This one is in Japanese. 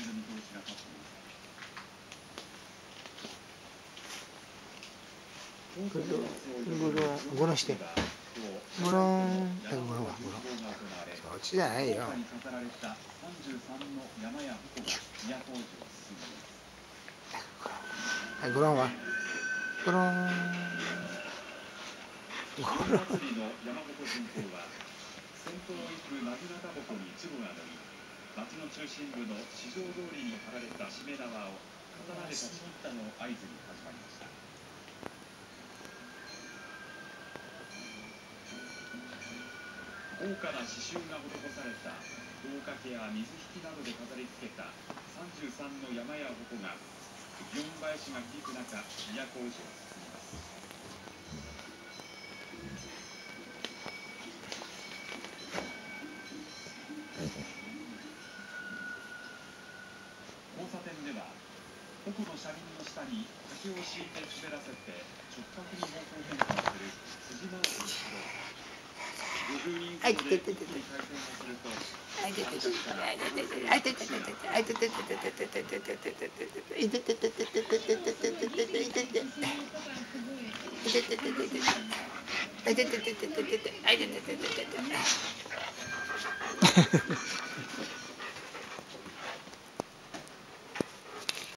ゴロして。ゴロン。ゴロンはゴロン。そっちじゃないよ。はい、ゴロンは。ゴロン。ゴロン。 町の中心部の市場通りに張られたしめ縄を刀で立ち切ったのを合図に始まりました。豪華な刺繍が施された胴掛けや水引きなどで飾り付けた33の山や鉾が祇園林が響く中、都大路を進みます。交差点では鉾の車輪の下に竹を敷いて滑らせて直角に方向転換する辻回しの指導。50人ほどで一気に回転をすると